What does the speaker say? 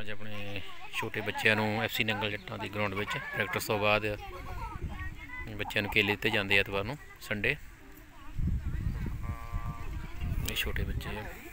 ਅੱਜ ਆਪਣੇ ਛੋਟੇ ਬੱਚਿਆਂ ਨੂੰ FC ਨੰਗਲ ਜੱਟਾਂ ਦੀ ਗਰਾਊਂਡ ਵਿੱਚ ਪ੍ਰੈਕਟਿਸ ਤੋਂ ਬਾਅਦ ਬੱਚਿਆਂ ਨੂੰ ਕੇਲੇ ਦਿੱਤੇ ਜਾਂਦੇ ਐਤਵਾਰ ਨੂੰ ਸੰਡੇ। ਇਹ ਛੋਟੇ ਬੱਚੇ ਆ।